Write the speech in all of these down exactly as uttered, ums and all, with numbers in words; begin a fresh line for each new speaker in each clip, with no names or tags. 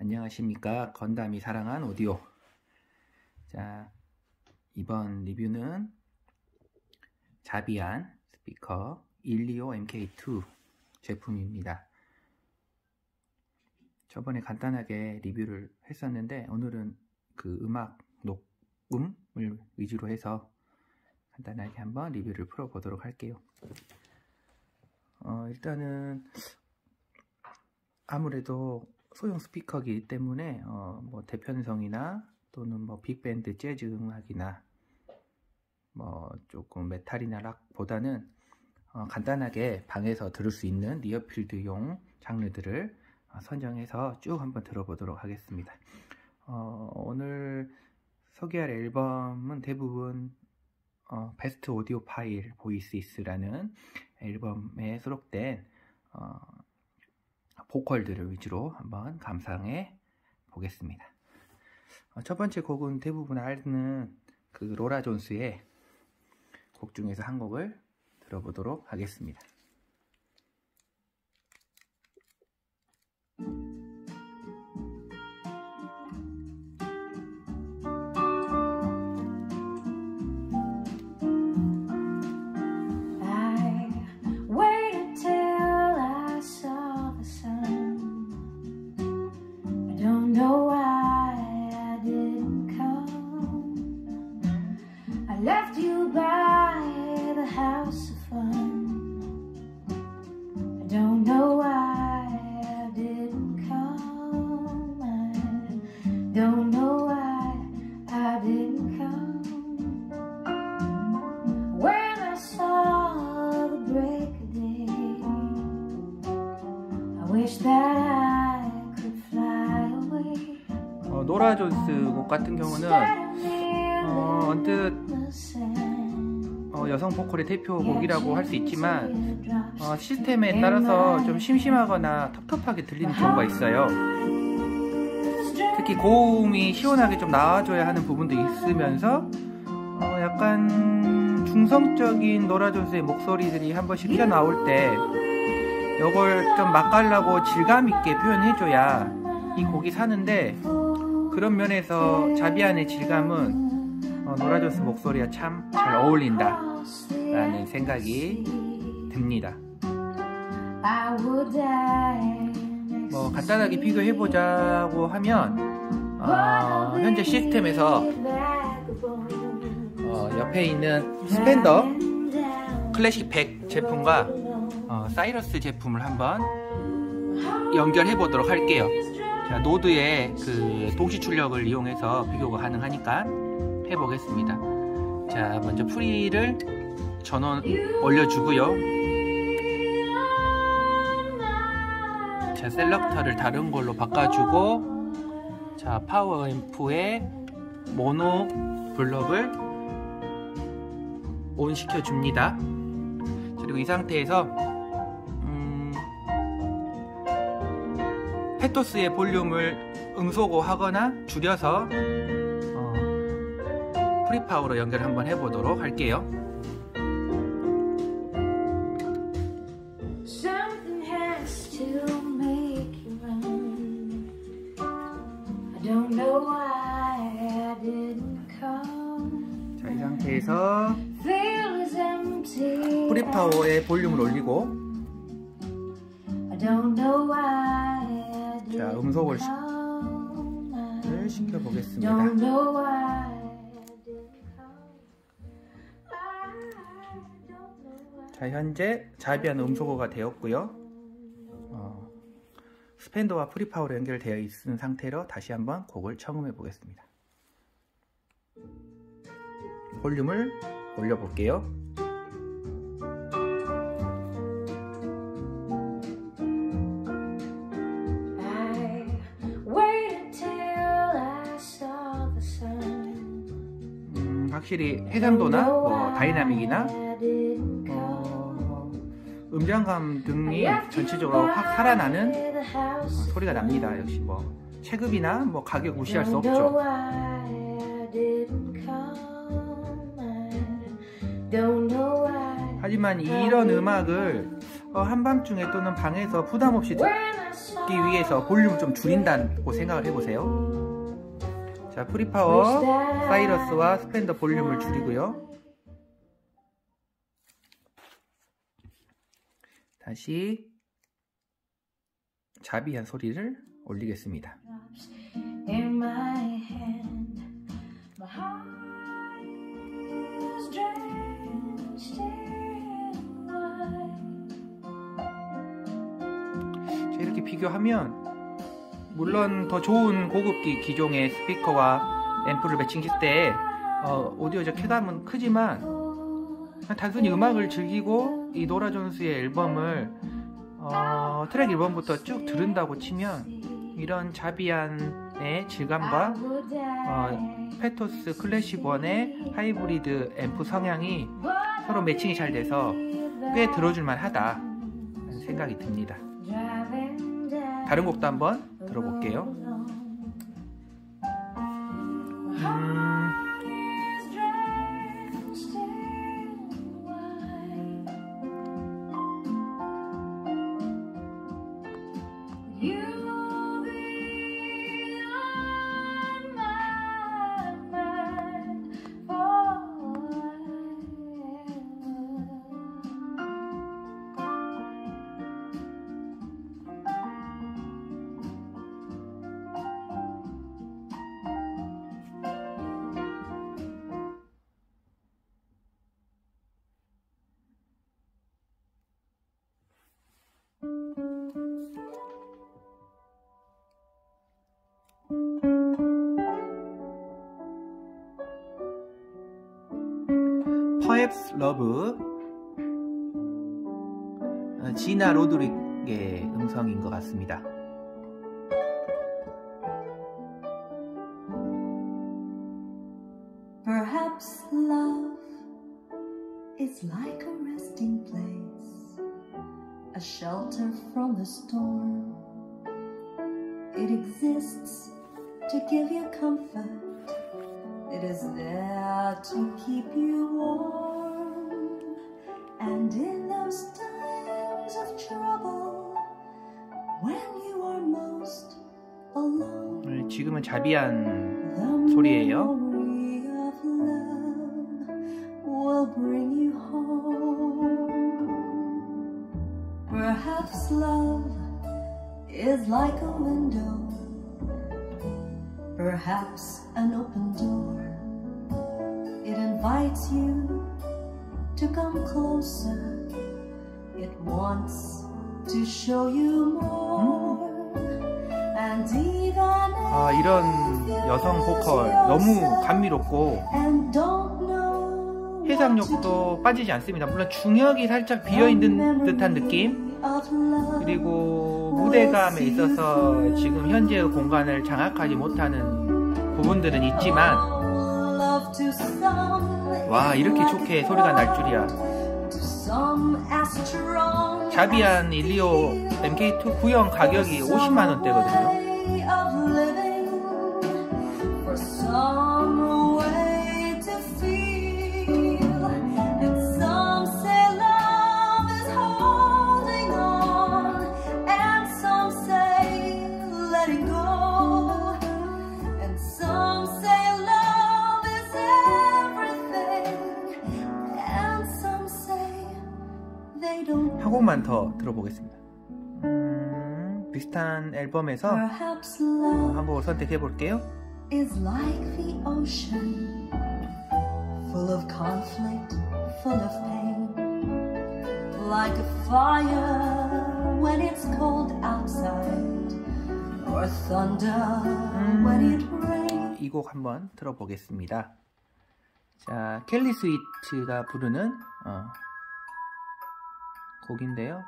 안녕하십니까. 건담이 사랑한 오디오. 자, 이번 리뷰는 자비안 스피커 일이오 엠케이 투 제품입니다. 저번에 간단하게 리뷰를 했었는데 오늘은 그 음악 녹음을 위주로 해서 간단하게 한번 리뷰를 풀어보도록 할게요. 어, 일단은 아무래도 소형 스피커이기 때문에 어, 뭐 대편성이나 또는 뭐 빅밴드 재즈 음악이나 뭐 조금 메탈이나 락보다는 어, 간단하게 방에서 들을 수 있는 니어필드용 장르들을 어, 선정해서 쭉 한번 들어보도록 하겠습니다. 어, 오늘 소개할 앨범은 대부분 어, 베스트 오디오 파일 보이시스라는 앨범에 수록된 어, 보컬들을 위주로 한번 감상해 보겠습니다. 어, 첫 번째 곡은 대부분 아는 그 로라 존스의 곡 중에서 한 곡을 들어보도록 하겠습니다.
Left you by the house of fun. I don't know why I didn't come. I don't know why I didn't come. When I saw the break of day, I wish that I could fly away.
어, 노라 존스 곡 같은 경우는 어, 언뜻 어, 여성 보컬의 대표곡이라고 할 수 있지만 어, 시스템에 따라서 좀 심심하거나 텁텁하게 들리는 경우가 있어요. 특히 고음이 시원하게 좀 나와줘야 하는 부분도 있으면서 어, 약간 중성적인 노라 존스의 목소리들이 한 번씩 튀어나올 때 이걸 좀 맛깔나고 질감있게 표현해줘야 이 곡이 사는데, 그런 면에서 자비안의 질감은 어, 노라 존스 목소리가 참 잘 어울린다 라는 생각이 듭니다. 뭐 간단하게 비교해보자고 하면 어, 현재 시스템에서 어, 옆에 있는 스펜더 클래식 백 제품과 어, 사이러스 제품을 한번 연결해 보도록 할게요. 자, 노드의 그 동시 출력을 이용해서 비교가 가능하니까 해보겠습니다. 자, 먼저 프리를 전원 올려주고요. 자, 셀렉터를 다른 걸로 바꿔주고, 자, 파워 앰프의 모노 블럭을 온 시켜줍니다. 그리고 이 상태에서 음, 페토스의 볼륨을 음소거 하거나 줄여서 프리파워로 연결 한번 해보도록 할게요. 자, 이 상태에서 프리파워의 볼륨을 올리고, 자, 음소거를 시켜보겠습니다. 자, 현재 자비안 음소거가 되었고요. 어, 스펜더와 프리파워로 연결되어 있는 상태로 다시 한번 곡을 청음해 보겠습니다. 볼륨을 올려볼게요. 음, 확실히 해상도나 뭐 다이나믹이나 음장감 등이 전체적으로 확 살아나는 어, 소리가 납니다. 역시 뭐 체급이나 뭐 가격 무시할 수 없죠. 하지만 이런 음악을 어, 한밤중에 또는 방에서 부담없이 듣기 위해서 볼륨을 좀 줄인다고 생각을 해보세요. 자, 프리파워 사이러스와 스펜더 볼륨을 줄이고요. 다시 자비한 소리를 올리겠습니다.
In my hand, my heart is drenched in wine.
자, 이렇게 비교하면 물론 더 좋은 고급기 기종의 스피커와 앰프를 매칭했을 때 어, 오디오적 쾌감은 크지만 단순히 음악을 즐기고 이 노라 존스의 앨범을 어, 트랙 일 번부터 쭉 들은다고 치면 이런 자비안의 질감과 어, 페토스 클래식 원의 하이브리드 앰프 성향이 서로 매칭이 잘 돼서 꽤 들어줄만 하다 생각이 듭니다. 다른 곡도 한번 들어볼게요. 음... Perhaps Love, 지나 로드릭의 음성인 것 같습니다.
Perhaps love is like a resting place, a shelter from the storm. It exists to give you comfort. It is there to keep you warm. And in those times of trouble, when you are most alone,
지금은 자비한 소리예요.
will bring you home. Perhaps love is like a window, perhaps an open door. It invites you to come closer. It wants to show you more. And even
아, 이런 여성 보컬 너무 감미롭고 해상력도 빠지지 않습니다. 물론 중역이 살짝 비어있는 듯한 느낌, 그리고 무대감에 있어서 지금 현재의 공간을 장악하지 못하는 부분들은 있지만, 와, 이렇게 좋게 소리가 날 줄이야. 자비안 일이오 엠케이 투 구형 가격이 오십만 원대거든요. 한 곡만 더 들어보겠습니다. 음, 비슷한 앨범에서 어, 한 곡을 선택해 볼게요.
Is like the ocean, full of conflict, full of pain, like a fire when it's cold outside, or thunder
음,
when it rains.
이 곡 한번 들어보겠습니다. 자, 켈리 스위트가 부르는 어, 곡인데요.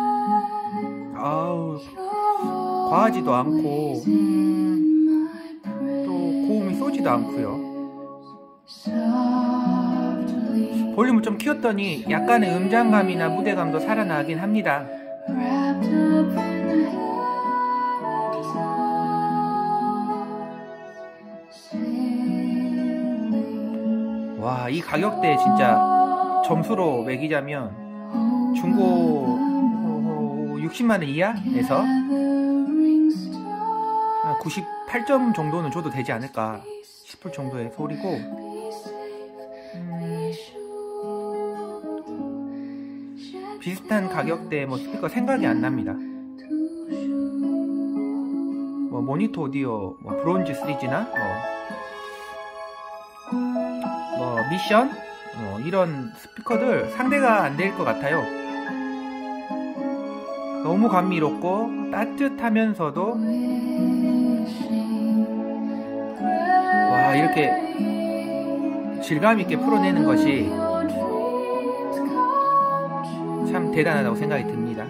아우, 과하지도 않고 음, 심하지도 않고요. 볼륨을 좀 키웠더니 약간의 음장감이나 무대감도 살아나긴 합니다. 와, 이 가격대에 진짜 점수로 매기자면 중고 육십만 원 이하에서 구십팔 점 정도는 줘도 되지 않을까 싶을 정도의 소리고, 음, 비슷한 가격대의 뭐 스피커 생각이 안 납니다. 뭐 모니터 오디오 뭐 브론즈 시리즈나 뭐, 뭐 미션 뭐 이런 스피커들 상대가 안 될 것 같아요. 너무 감미롭고 따뜻하면서도 와, 이렇게 질감 있게 풀어내는 것이 참 대단하다고 생각이 듭니다.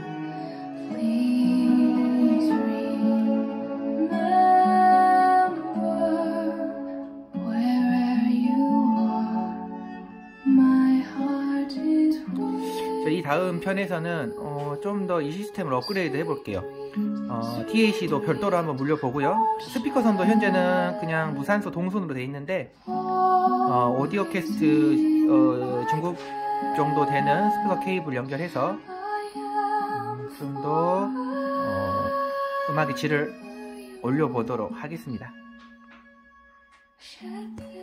이 다음 편에서는 어, 좀 더 이 시스템을 업그레이드 해볼게요. 어, 티에이씨도 별도로 한번 물려보고요. 스피커 선도 현재는 그냥 무산소 동선으로 되어 있는데 어, 오디오 캐스트 어, 중급 정도 되는 스피커 케이블 연결해서 음, 좀 더 어, 음악의 질을 올려보도록 하겠습니다.